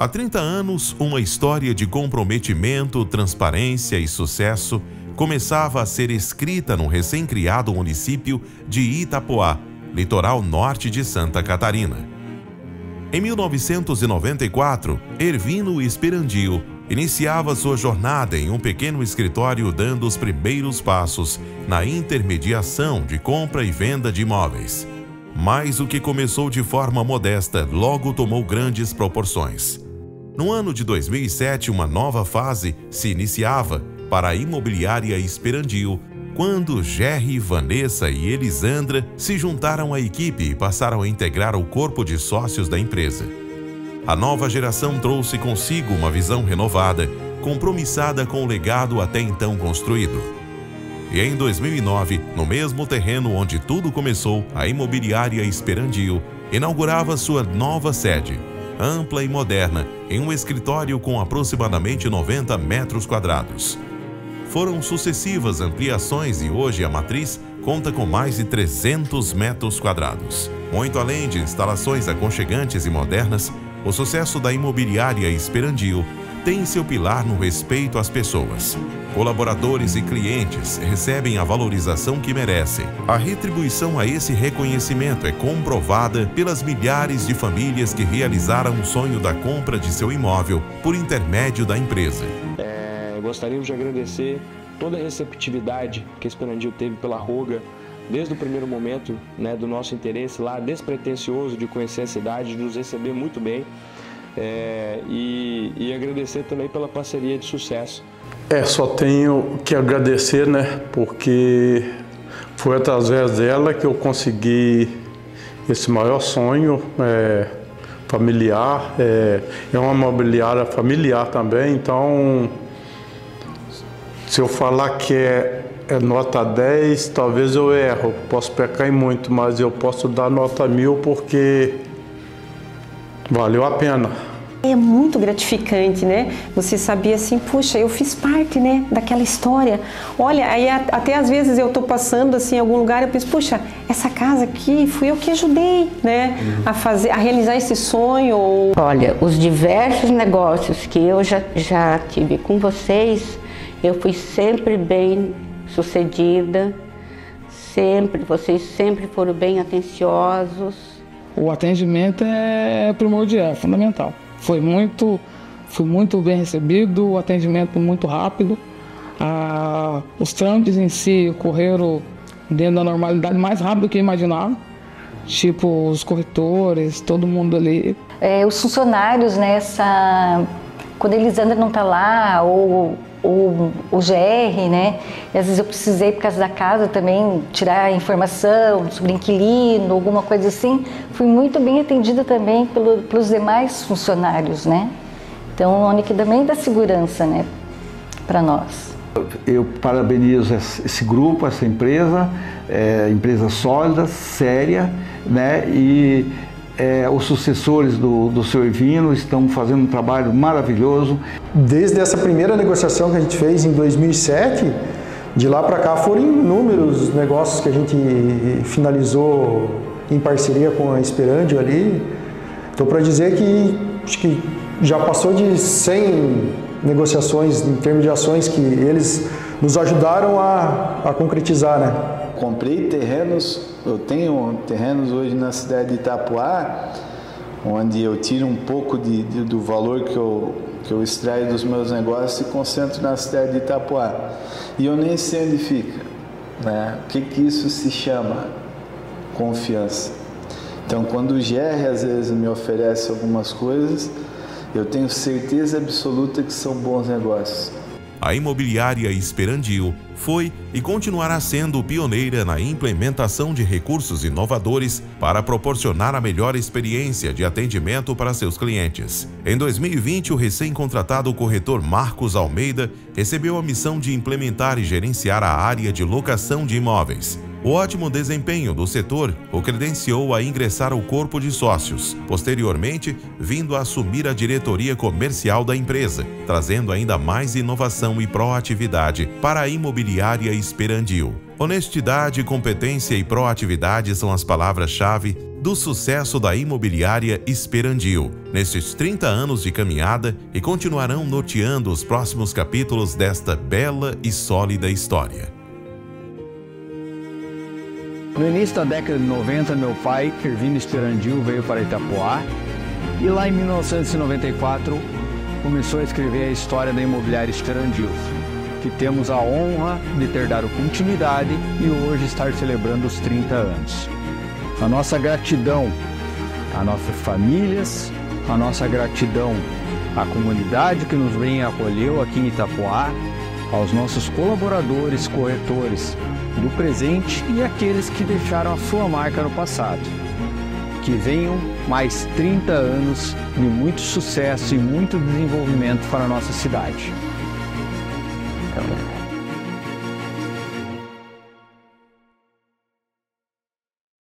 Há 30 anos, uma história de comprometimento, transparência e sucesso começava a ser escrita no recém-criado município de Itapoá, litoral norte de Santa Catarina. Em 1994, Ervino Esperandio iniciava sua jornada em um pequeno escritório, dando os primeiros passos na intermediação de compra e venda de imóveis. Mas o que começou de forma modesta logo tomou grandes proporções. No ano de 2007, uma nova fase se iniciava para a imobiliária Esperandio, quando Gerry, Vanessa e Elisandra se juntaram à equipe e passaram a integrar o corpo de sócios da empresa. A nova geração trouxe consigo uma visão renovada, compromissada com o legado até então construído. E em 2009, no mesmo terreno onde tudo começou, a imobiliária Esperandio inaugurava sua nova sede, ampla e moderna, em um escritório com aproximadamente 90 metros quadrados. Foram sucessivas ampliações e hoje a matriz conta com mais de 300 metros quadrados. Muito além de instalações aconchegantes e modernas, o sucesso da imobiliária Esperandio tem seu pilar no respeito às pessoas. Colaboradores e clientes recebem a valorização que merecem. A retribuição a esse reconhecimento é comprovada pelas milhares de famílias que realizaram o sonho da compra de seu imóvel por intermédio da empresa. Gostaríamos de agradecer toda a receptividade que a Esperandio teve pela Roga, desde o primeiro momento, do nosso interesse lá, despretensioso de conhecer a cidade, de nos receber muito bem, e agradecer também pela parceria de sucesso. Só tenho que agradecer, porque foi através dela que eu consegui esse maior sonho familiar, é uma imobiliária familiar também, então se eu falar que é nota 10, talvez eu erro, posso pecar em muito, mas eu posso dar nota 1000 porque valeu a pena. É muito gratificante, Você sabia assim, puxa, eu fiz parte, daquela história. Olha, aí até às vezes eu tô passando assim em algum lugar, eu penso, puxa, essa casa aqui fui eu que ajudei, a realizar esse sonho. Olha, os diversos negócios que eu já tive com vocês, eu fui sempre bem sucedida, vocês sempre foram bem atenciosos. O atendimento é primordial, é fundamental. Fui muito bem recebido, o atendimento muito rápido. Os trâmites em si ocorreram dentro da normalidade, mais rápido do que eu imaginava. Tipo, os corretores, todo mundo ali. Os funcionários, quando a Elisandra não está lá, ou o GR, e às vezes eu precisei, por causa da casa, também tirar informação sobre inquilino, alguma coisa assim, fui muito bem atendida também pelos demais funcionários, Então, o ONIC também dá segurança, para nós. Eu parabenizo esse grupo, essa empresa, empresa sólida, séria, e os sucessores do seu Ervino estão fazendo um trabalho maravilhoso. Desde essa primeira negociação que a gente fez em 2007, de lá para cá foram inúmeros negócios que a gente finalizou em parceria com a Esperandio ali. Estou para dizer que acho que já passou de 100 negociações, intermediações que eles nos ajudaram a concretizar, Comprei terrenos, eu tenho terrenos hoje na cidade de Itapoá, onde eu tiro um pouco do valor que eu extraio dos meus negócios e concentro na cidade de Itapoá. E eu nem sei onde fica, O que isso se chama? Confiança. Então, quando o GR às vezes me oferece algumas coisas, eu tenho certeza absoluta que são bons negócios. A imobiliária Esperandio foi e continuará sendo pioneira na implementação de recursos inovadores para proporcionar a melhor experiência de atendimento para seus clientes. Em 2020, o recém-contratado corretor Marcos Almeida recebeu a missão de implementar e gerenciar a área de locação de imóveis. O ótimo desempenho do setor o credenciou a ingressar ao corpo de sócios, posteriormente vindo a assumir a diretoria comercial da empresa, trazendo ainda mais inovação e proatividade para a imobiliária Esperandio. Honestidade, competência e proatividade são as palavras-chave do sucesso da imobiliária Esperandil nesses 30 anos de caminhada e continuarão norteando os próximos capítulos desta bela e sólida história. No início da década de 90, meu pai, Ervino Esperandil, veio para Itapoá e lá em 1994 começou a escrever a história da imobiliária Esperandil, que temos a honra de ter dado continuidade e hoje estar celebrando os 30 anos. A nossa gratidão às nossas famílias, a nossa gratidão à comunidade que nos bem acolheu aqui em Itapoá, aos nossos colaboradores, corretores do presente e aqueles que deixaram a sua marca no passado. Que venham mais 30 anos de muito sucesso e muito desenvolvimento para a nossa cidade.